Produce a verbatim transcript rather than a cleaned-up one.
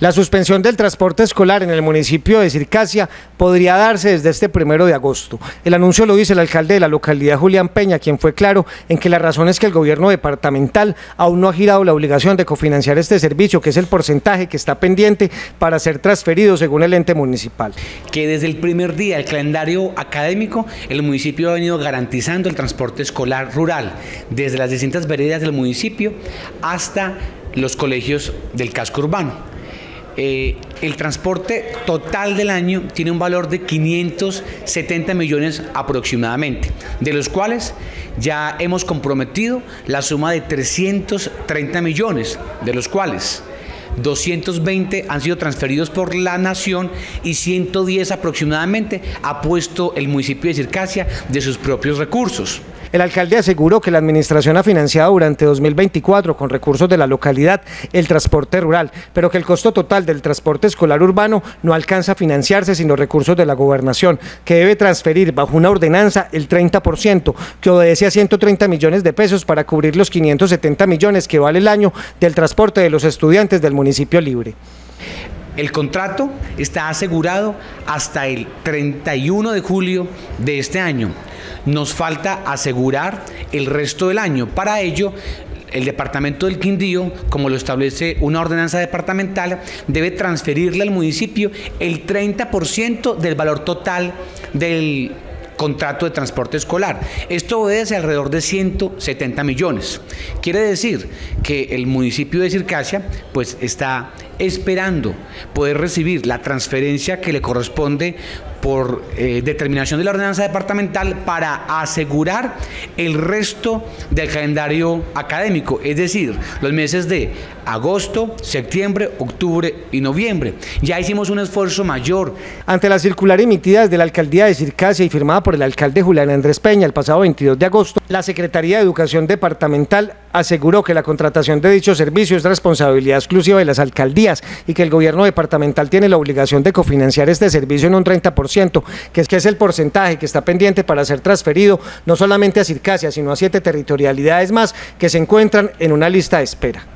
La suspensión del transporte escolar en el municipio de Circasia podría darse desde este primero de agosto. El anuncio lo dice el alcalde de la localidad, Julián Peña, quien fue claro en que la razón es que el gobierno departamental aún no ha girado la obligación de cofinanciar este servicio, que es el porcentaje que está pendiente para ser transferido según el ente municipal. Que desde el primer día del calendario académico, el municipio ha venido garantizando el transporte escolar rural, desde las distintas veredas del municipio hasta los colegios del casco urbano. Eh, el transporte total del año tiene un valor de quinientos setenta millones aproximadamente, de los cuales ya hemos comprometido la suma de trescientos treinta millones, de los cuales doscientos veinte han sido transferidos por la nación y ciento diez aproximadamente ha puesto el municipio de Circasia de sus propios recursos. El alcalde aseguró que la administración ha financiado durante dos mil veinticuatro con recursos de la localidad el transporte rural, pero que el costo total del transporte escolar urbano no alcanza a financiarse sin los recursos de la gobernación, que debe transferir bajo una ordenanza el treinta por ciento, que obedece a ciento treinta millones de pesos para cubrir los quinientos setenta millones que vale el año del transporte de los estudiantes del municipio libre. El contrato está asegurado hasta el treinta y uno de julio de este año. Nos falta asegurar el resto del año. Para ello, el departamento del Quindío, como lo establece una ordenanza departamental, debe transferirle al municipio el treinta por ciento del valor total del contrato de transporte escolar. Esto obedece alrededor de ciento setenta millones. Quiere decir que el municipio de Circasia pues está esperando poder recibir la transferencia que le corresponde por eh, determinación de la ordenanza departamental para asegurar el resto del calendario académico, es decir, los meses de agosto, septiembre, octubre y noviembre. Ya hicimos un esfuerzo mayor. Ante la circular emitida desde la alcaldía de Circasia y firmada por el alcalde Julián Andrés Peña el pasado veintidós de agosto, la Secretaría de Educación Departamental aseguró que la contratación de dicho servicio es responsabilidad exclusiva de las alcaldías y que el gobierno departamental tiene la obligación de cofinanciar este servicio en un treinta por ciento, que es, que es el porcentaje que está pendiente para ser transferido no solamente a Circasia, sino a siete territorialidades más que se encuentran en una lista de espera.